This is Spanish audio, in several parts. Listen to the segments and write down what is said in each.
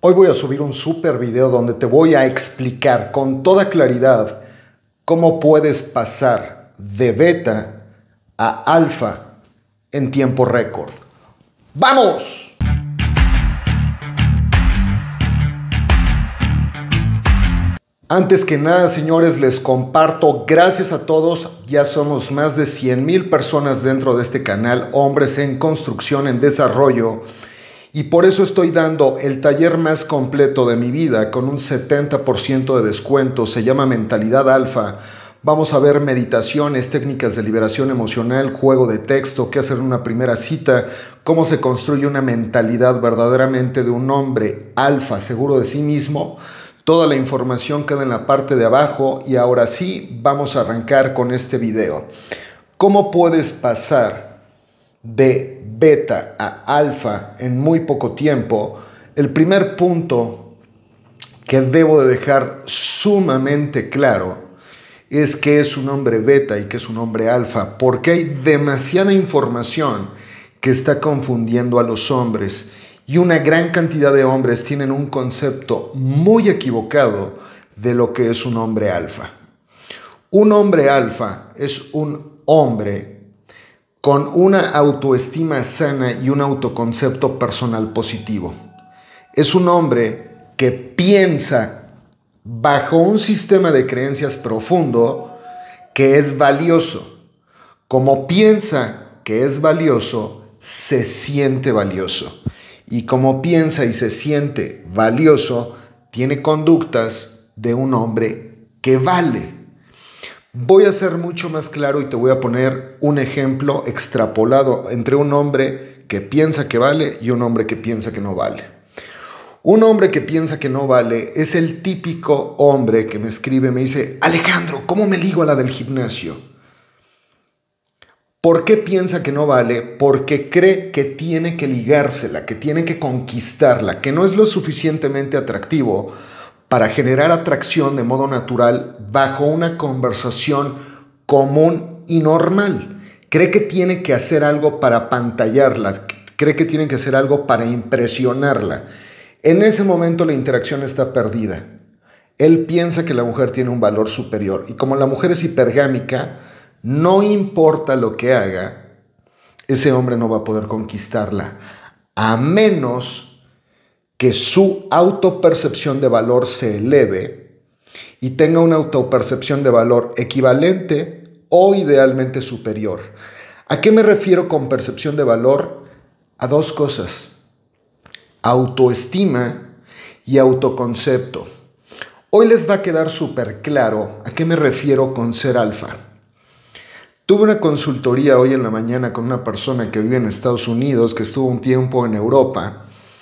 Hoy voy a subir un super video donde te voy a explicar con toda claridad cómo puedes pasar de beta a alfa en tiempo récord. ¡Vamos! Antes que nada, señores, les comparto, gracias a todos, ya somos más de 100,000 personas dentro de este canal, hombres en construcción, en desarrollo, y por eso estoy dando el taller más completo de mi vida con un 70% de descuento. Se llama Mentalidad Alfa. Vamos a ver meditaciones, técnicas de liberación emocional, juego de texto, qué hacer en una primera cita, cómo se construye una mentalidad verdaderamente de un hombre alfa, seguro de sí mismo. Toda la información queda en la parte de abajo y ahora sí vamos a arrancar con este video. ¿Cómo puedes pasar de beta a alfa en muy poco tiempo? El primer punto que debo de dejar sumamente claro es que es un hombre beta y que es un hombre alfa, porque hay demasiada información que está confundiendo a los hombres y una gran cantidad de hombres tienen un concepto muy equivocado de lo que es un hombre alfa. Un hombre alfa es un hombre con una autoestima sana y un autoconcepto personal positivo. Es un hombre que piensa bajo un sistema de creencias profundo que es valioso. Como piensa que es valioso, se siente valioso. Y como piensa y se siente valioso, tiene conductas de un hombre que vale. Voy a ser mucho más claro y te voy a poner un ejemplo extrapolado entre un hombre que piensa que vale y un hombre que piensa que no vale. Un hombre que piensa que no vale es el típico hombre que me escribe, me dice: Alejandro, ¿cómo me ligo a la del gimnasio? ¿Por qué piensa que no vale? Porque cree que tiene que ligársela, que tiene que conquistarla, que no es lo suficientemente atractivo para generar atracción de modo natural bajo una conversación común y normal. Cree que tiene que hacer algo para apantallarla, cree que tiene que hacer algo para impresionarla. En ese momento la interacción está perdida. Él piensa que la mujer tiene un valor superior y como la mujer es hipergámica, no importa lo que haga, ese hombre no va a poder conquistarla, a menos que su autopercepción de valor se eleve y tenga una autopercepción de valor equivalente o idealmente superior. ¿A qué me refiero con percepción de valor? A dos cosas: autoestima y autoconcepto. Hoy les va a quedar súper claro a qué me refiero con ser alfa. Tuve una consultoría hoy en la mañana con una persona que vive en Estados Unidos, que estuvo un tiempo en Europa.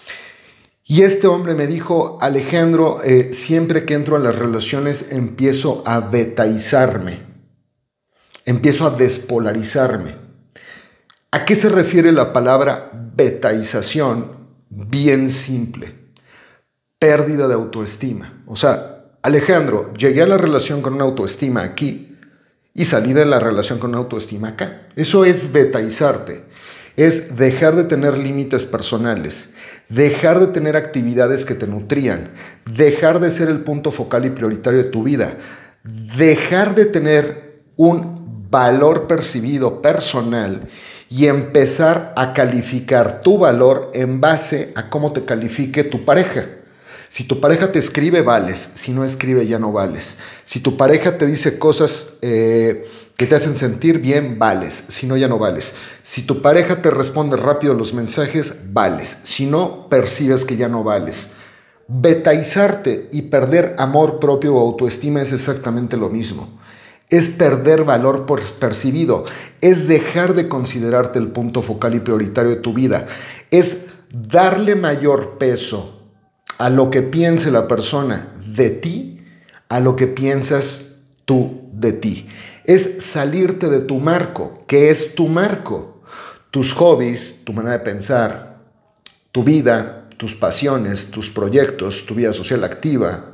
Y este hombre me dijo: Alejandro, siempre que entro a las relaciones empiezo a betaizarme, empiezo a despolarizarme. ¿A qué se refiere la palabra betaización? Bien simple: pérdida de autoestima. O sea, Alejandro, llegué a la relación con una autoestima aquí y salí de la relación con una autoestima acá. Eso es betaizarte. Es dejar de tener límites personales, dejar de tener actividades que te nutrían, dejar de ser el punto focal y prioritario de tu vida, dejar de tener un valor percibido personal y empezar a calificar tu valor en base a cómo te califique tu pareja. Si tu pareja te escribe, vales. Si no escribe, ya no vales. Si tu pareja te dice cosas que te hacen sentir bien, vales. Si no, ya no vales. Si tu pareja te responde rápido los mensajes, vales. Si no, percibes que ya no vales. Betaizarte y perder amor propio o autoestima es exactamente lo mismo. Es perder valor percibido. Es dejar de considerarte el punto focal y prioritario de tu vida. Es darle mayor peso a lo que piense la persona de ti, a lo que piensas tú de ti. Es salirte de tu marco. ¿Qué es tu marco? Tus hobbies, tu manera de pensar, tu vida, tus pasiones, tus proyectos, tu vida social activa.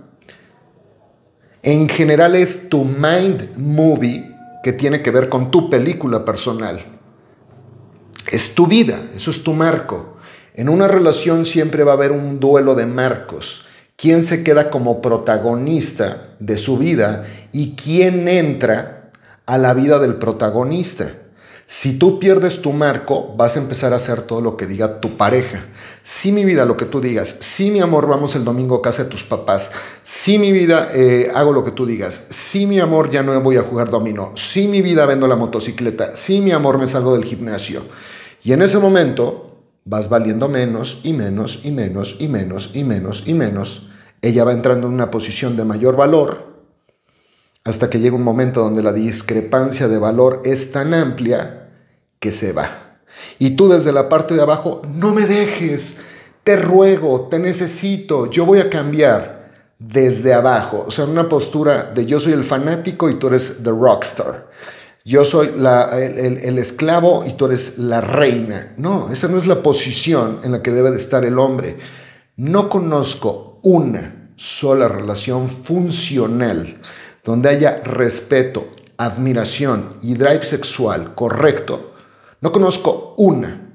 En general es tu mind movie que tiene que ver con tu película personal. Es tu vida, eso es tu marco. En una relación siempre va a haber un duelo de marcos. ¿Quién se queda como protagonista de su vida y quién entra a la vida del protagonista? Si tú pierdes tu marco, vas a empezar a hacer todo lo que diga tu pareja. Sí, mi vida, lo que tú digas. Sí, mi amor, vamos el domingo a casa de tus papás. Sí, mi vida, hago lo que tú digas. Sí, mi amor, ya no voy a jugar dominó. Sí, mi vida, vendo la motocicleta. Sí, mi amor, me salgo del gimnasio. Y en ese momento vas valiendo menos y menos y menos y menos y menos y menos. Ella va entrando en una posición de mayor valor hasta que llega un momento donde la discrepancia de valor es tan amplia que se va. Y tú desde la parte de abajo, no me dejes, te ruego, te necesito, yo voy a cambiar desde abajo. O sea, una postura de yo soy el fanático y tú eres the rockstar. Yo soy el esclavo y tú eres la reina. No, esa no es la posición en la que debe de estar el hombre. No conozco una sola relación funcional donde haya respeto, admiración y drive sexual correcto. No conozco una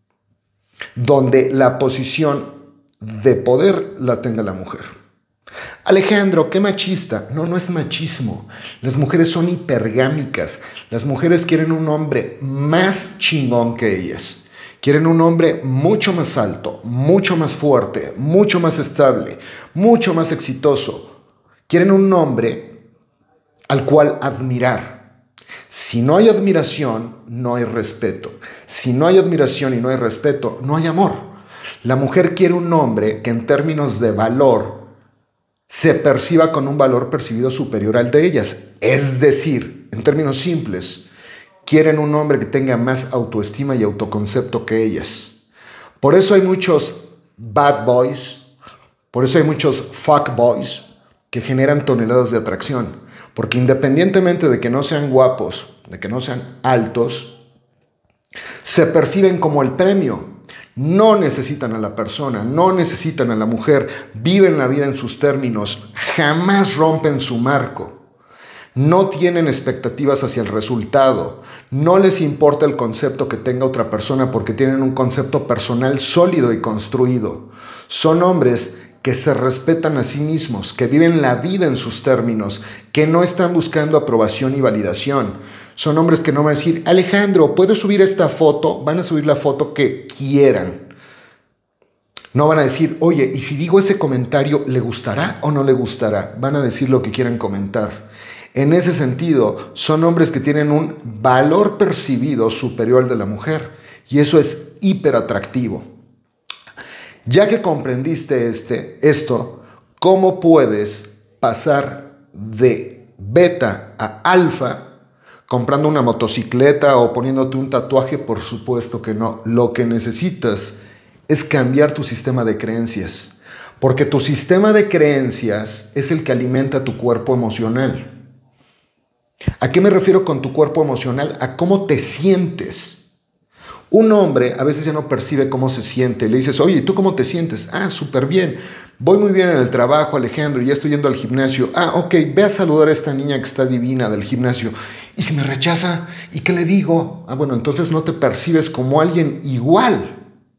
donde la posición de poder la tenga la mujer. Alejandro, qué machista. No, no es machismo. Las mujeres son hipergámicas. Las mujeres quieren un hombre más chingón que ellas. Quieren un hombre mucho más alto, mucho más fuerte, mucho más estable, mucho más exitoso. Quieren un hombre al cual admirar. Si no hay admiración, no hay respeto. Si no hay admiración y no hay respeto, no hay amor. La mujer quiere un hombre que en términos de valor se perciba con un valor percibido superior al de ellas. Es decir, en términos simples, quieren un hombre que tenga más autoestima y autoconcepto que ellas. Por eso hay muchos bad boys, por eso hay muchos fuck boys que generan toneladas de atracción. Porque independientemente de que no sean guapos, de que no sean altos, se perciben como el premio. No necesitan a la persona, no necesitan a la mujer, viven la vida en sus términos, jamás rompen su marco. No tienen expectativas hacia el resultado, no les importa el concepto que tenga otra persona porque tienen un concepto personal sólido y construido. Son hombres que se respetan a sí mismos, que viven la vida en sus términos, que no están buscando aprobación y validación. Son hombres que no van a decir, Alejandro, ¿puedo subir esta foto? Van a subir la foto que quieran. No van a decir, oye, ¿y si digo ese comentario, le gustará o no le gustará? Van a decir lo que quieran comentar. En ese sentido, son hombres que tienen un valor percibido superior al de la mujer. Y eso es hiperatractivo. Ya que comprendiste esto, ¿cómo puedes pasar de beta a alfa comprando una motocicleta o poniéndote un tatuaje? Por supuesto que no. Lo que necesitas es cambiar tu sistema de creencias, porque tu sistema de creencias es el que alimenta tu cuerpo emocional. ¿A qué me refiero con tu cuerpo emocional? A cómo te sientes. Un hombre a veces ya no percibe cómo se siente. Le dices, oye, ¿y tú cómo te sientes? Ah, súper bien. Voy muy bien en el trabajo, Alejandro, y ya estoy yendo al gimnasio. Ah, ok, ve a saludar a esta niña que está divina del gimnasio. ¿Y si me rechaza? ¿Y qué le digo? Ah, bueno, entonces no te percibes como alguien igual.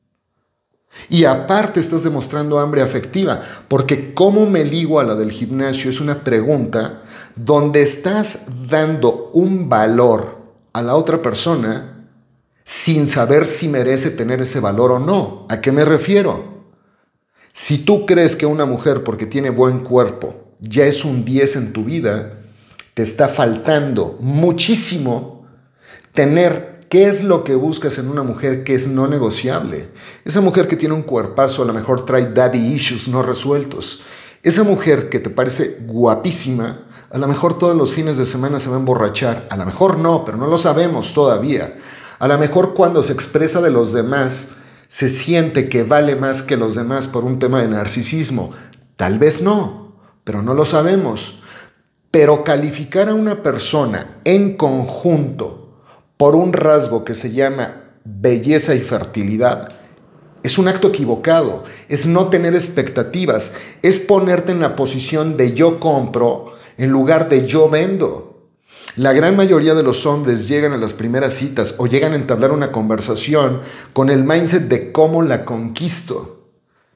Y aparte estás demostrando hambre afectiva, porque ¿cómo me ligo a la del gimnasio? Es una pregunta donde estás dando un valor a la otra persona sin saber si merece tener ese valor o no. ¿A qué me refiero? Si tú crees que una mujer, porque tiene buen cuerpo, ya es un 10 en tu vida, te está faltando muchísimo tener qué es lo que buscas en una mujer que es no negociable. Esa mujer que tiene un cuerpazo a lo mejor trae daddy issues no resueltos. Esa mujer que te parece guapísima, a lo mejor todos los fines de semana se va a emborrachar. A lo mejor no, pero no lo sabemos todavía. A lo mejor cuando se expresa de los demás, se siente que vale más que los demás por un tema de narcisismo. Tal vez no, pero no lo sabemos. Pero calificar a una persona en conjunto por un rasgo que se llama belleza y fertilidad es un acto equivocado, es no tener expectativas, es ponerte en la posición de yo compro en lugar de yo vendo. La gran mayoría de los hombres llegan a las primeras citas o llegan a entablar una conversación con el mindset de cómo la conquisto.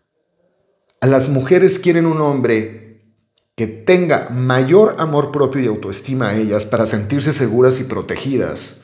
A las mujeres quieren un hombre que tenga mayor amor propio y autoestima a ellas para sentirse seguras y protegidas.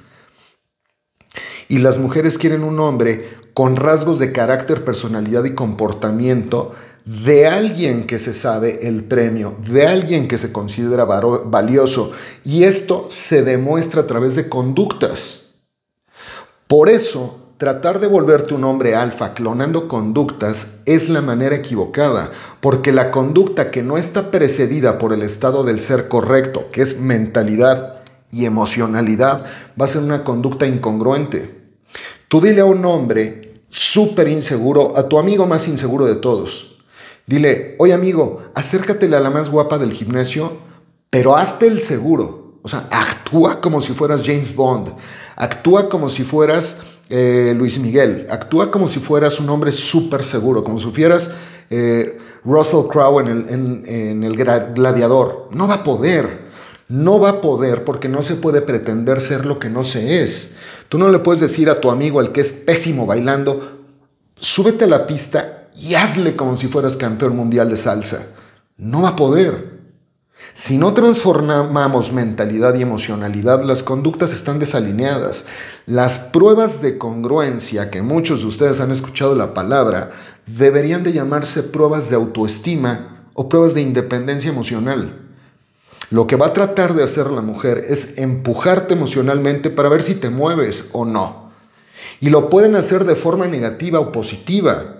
Y las mujeres quieren un hombre con rasgos de carácter, personalidad y comportamiento de alguien que se sabe el premio, de alguien que se considera valioso. Y esto se demuestra a través de conductas. Por eso, tratar de volverte un hombre alfa clonando conductas es la manera equivocada, porque la conducta que no está precedida por el estado del ser correcto, que es mentalidad y emocionalidad, va a ser una conducta incongruente. Tú dile a un hombre súper inseguro, a tu amigo más inseguro de todos, dile, oye amigo, acércatele a la más guapa del gimnasio, pero hazte el seguro. O sea, actúa como si fueras James Bond, actúa como si fueras Luis Miguel, actúa como si fueras un hombre súper seguro, como si fueras Russell Crowe en el Gladiador. No va a poder. No va a poder porque no se puede pretender ser lo que no se es. Tú no le puedes decir a tu amigo, al que es pésimo bailando, súbete a la pista y hazle como si fueras campeón mundial de salsa. No va a poder. Si no transformamos mentalidad y emocionalidad, las conductas están desalineadas. Las pruebas de congruencia, que muchos de ustedes han escuchado la palabra, deberían de llamarse pruebas de autoestima o pruebas de independencia emocional. Lo que va a tratar de hacer la mujer es empujarte emocionalmente para ver si te mueves o no. Y lo pueden hacer de forma negativa o positiva.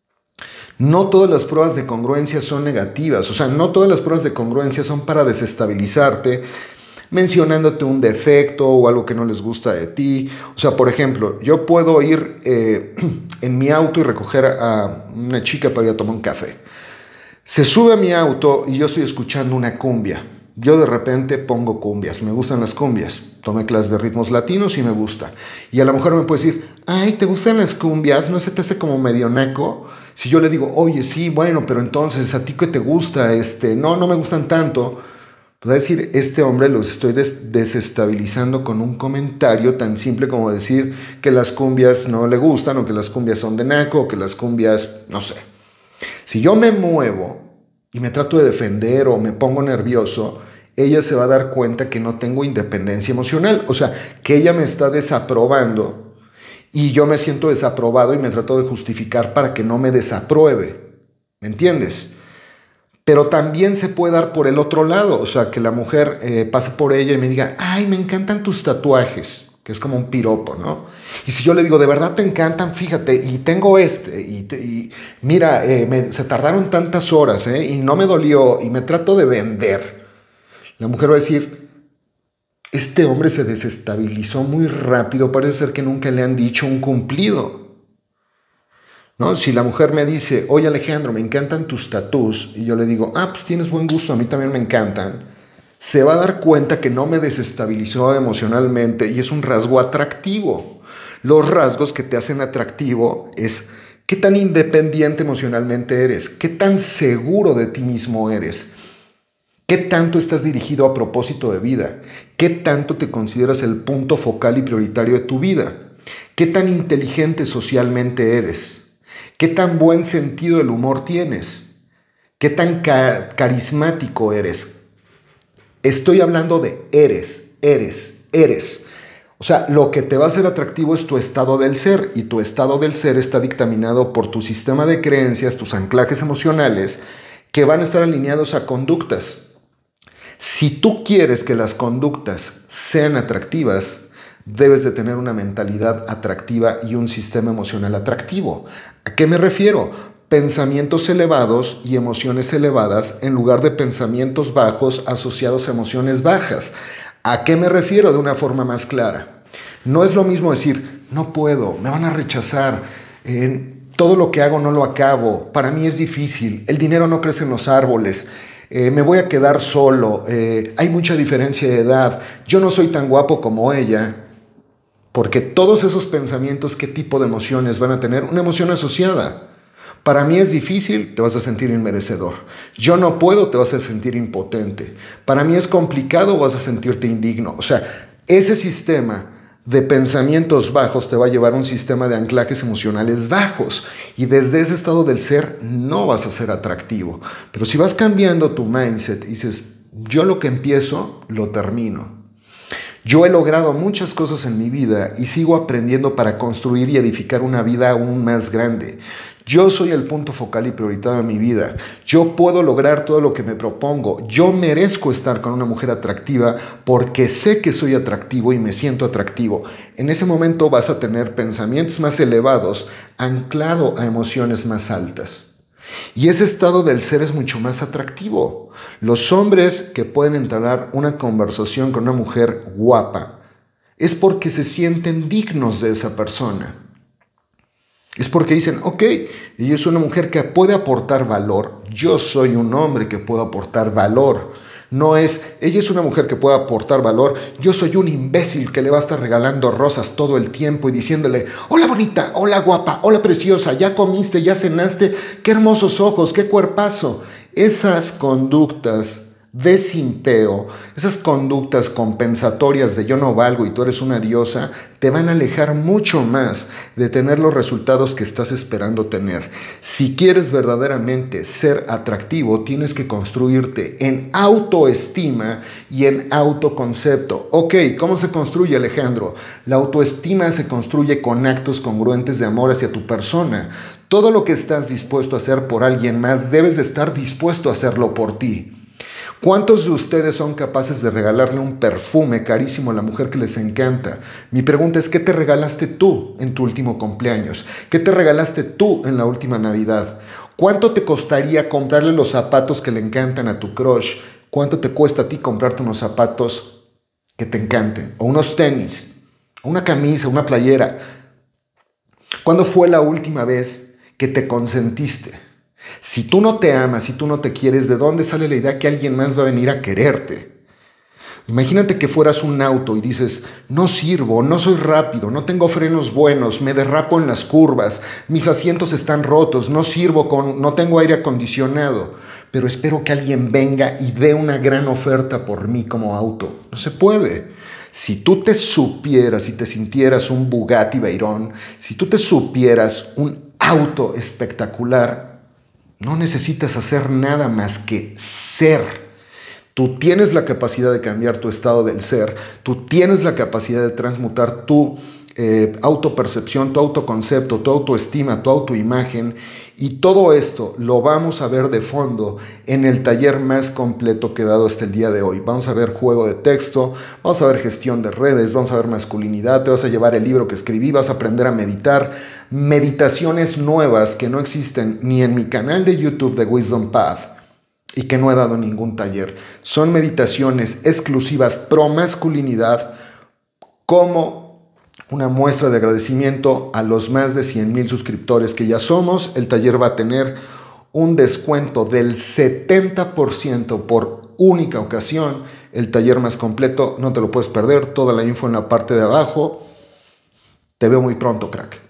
No todas las pruebas de congruencia son negativas. O sea, no todas las pruebas de congruencia son para desestabilizarte, mencionándote un defecto o algo que no les gusta de ti. O sea, por ejemplo, yo puedo ir en mi auto y recoger a una chica para ir a tomar un café. Se sube a mi auto y yo estoy escuchando una cumbia. Yo de repente pongo cumbias, me gustan las cumbias. Tomé clases de ritmos latinos y me gusta. Y a lo mejor me puede decir, ay, ¿te gustan las cumbias? ¿No se te hace como medio naco? Si yo le digo, oye, sí, bueno, pero entonces, ¿a ti qué te gusta? No me gustan tanto. Pues decir, este hombre los estoy desestabilizando con un comentario tan simple como decir que las cumbias no le gustan, o que las cumbias son de naco, o que las cumbias, no sé. Si yo me muevo y me trato de defender o me pongo nervioso, ella se va a dar cuenta que no tengo independencia emocional. O sea, que ella me está desaprobando y yo me siento desaprobado y me trato de justificar para que no me desapruebe. ¿Me entiendes? Pero también se puede dar por el otro lado. O sea, que la mujer pase por ella y me diga, ay, me encantan tus tatuajes. Que es como un piropo, ¿no? Y si yo le digo, de verdad te encantan, fíjate, y tengo y mira, se tardaron tantas horas, y no me dolió, y me trato de vender. La mujer va a decir, este hombre se desestabilizó muy rápido, parece ser que nunca le han dicho un cumplido, ¿no? Si la mujer me dice, oye Alejandro, me encantan tus tatús, y yo le digo, pues tienes buen gusto, a mí también me encantan, se va a dar cuenta que no me desestabilizó emocionalmente y es un rasgo atractivo. Los rasgos que te hacen atractivo es qué tan independiente emocionalmente eres, qué tan seguro de ti mismo eres, qué tanto estás dirigido a propósito de vida, qué tanto te consideras el punto focal y prioritario de tu vida, qué tan inteligente socialmente eres, qué tan buen sentido del humor tienes, qué tan carismático eres. Estoy hablando de eres. O sea, lo que te va a hacer atractivo es tu estado del ser, y tu estado del ser está dictaminado por tu sistema de creencias, tus anclajes emocionales, que van a estar alineados a conductas. Si tú quieres que las conductas sean atractivas, debes de tener una mentalidad atractiva y un sistema emocional atractivo. ¿A qué me refiero? Pensamientos elevados y emociones elevadas en lugar de pensamientos bajos asociados a emociones bajas. ¿A qué me refiero de una forma más clara? No es lo mismo decir, no puedo, me van a rechazar, todo lo que hago no lo acabo, para mí es difícil, el dinero no crece en los árboles, me voy a quedar solo, hay mucha diferencia de edad, yo no soy tan guapo como ella. Porque todos esos pensamientos, ¿qué tipo de emociones van a tener? Una emoción asociada. Para mí es difícil, te vas a sentir inmerecedor. Yo no puedo, te vas a sentir impotente. Para mí es complicado, vas a sentirte indigno. O sea, ese sistema de pensamientos bajos te va a llevar a un sistema de anclajes emocionales bajos. Y desde ese estado del ser no vas a ser atractivo. Pero si vas cambiando tu mindset y dices, yo lo que empiezo, lo termino. Yo he logrado muchas cosas en mi vida y sigo aprendiendo para construir y edificar una vida aún más grande. Yo soy el punto focal y prioritario de mi vida. Yo puedo lograr todo lo que me propongo. Yo merezco estar con una mujer atractiva porque sé que soy atractivo y me siento atractivo. En ese momento vas a tener pensamientos más elevados anclado a emociones más altas. Y ese estado del ser es mucho más atractivo. Los hombres que pueden entablar una conversación con una mujer guapa es porque se sienten dignos de esa persona. Es porque dicen, ok, ella es una mujer que puede aportar valor. Yo soy un hombre que puedo aportar valor. No es, ella es una mujer que puede aportar valor. Yo soy un imbécil que le va a estar regalando rosas todo el tiempo y diciéndole, hola bonita, hola guapa, hola preciosa, ya comiste, ya cenaste, qué hermosos ojos, qué cuerpazo. Esas conductas de simpeo, esas conductas compensatorias de yo no valgo y tú eres una diosa, te van a alejar mucho más de tener los resultados que estás esperando tener. Si quieres verdaderamente ser atractivo, tienes que construirte en autoestima y en autoconcepto. Ok, ¿cómo se construye, Alejandro? La autoestima se construye con actos congruentes de amor hacia tu persona. Todo lo que estás dispuesto a hacer por alguien más, debes de estar dispuesto a hacerlo por ti. ¿Cuántos de ustedes son capaces de regalarle un perfume carísimo a la mujer que les encanta? Mi pregunta es, ¿qué te regalaste tú en tu último cumpleaños? ¿Qué te regalaste tú en la última Navidad? ¿Cuánto te costaría comprarle los zapatos que le encantan a tu crush? ¿Cuánto te cuesta a ti comprarte unos zapatos que te encanten? O unos tenis, una camisa, una playera. ¿Cuándo fue la última vez que te consentiste? Si tú no te amas, si tú no te quieres, ¿de dónde sale la idea que alguien más va a venir a quererte? Imagínate que fueras un auto y dices, no sirvo, no soy rápido, no tengo frenos buenos, me derrapo en las curvas, mis asientos están rotos, no sirvo, no tengo aire acondicionado, pero espero que alguien venga y dé una gran oferta por mí como auto. No se puede. Si tú te supieras, si te sintieras un Bugatti Veyron, si tú te supieras un auto espectacular, no necesitas hacer nada más que ser. Tú tienes la capacidad de cambiar tu estado del ser. Tú tienes la capacidad de transmutar tu autopercepción, tu autoconcepto, tu autoestima, tu autoimagen. Y todo esto lo vamos a ver de fondo en el taller más completo que he dado hasta el día de hoy. Vamos a ver juego de texto, vamos a ver gestión de redes, vamos a ver masculinidad, te vas a llevar el libro que escribí, vas a aprender a meditar, meditaciones nuevas que no existen ni en mi canal de YouTube de Wisdom Path y que no he dado ningún taller. Son meditaciones exclusivas pro masculinidad como una muestra de agradecimiento a los más de 100,000 suscriptores que ya somos. El taller va a tener un descuento del 70% por única ocasión. El taller más completo, no te lo puedes perder. Toda la info en la parte de abajo. Te veo muy pronto, crack.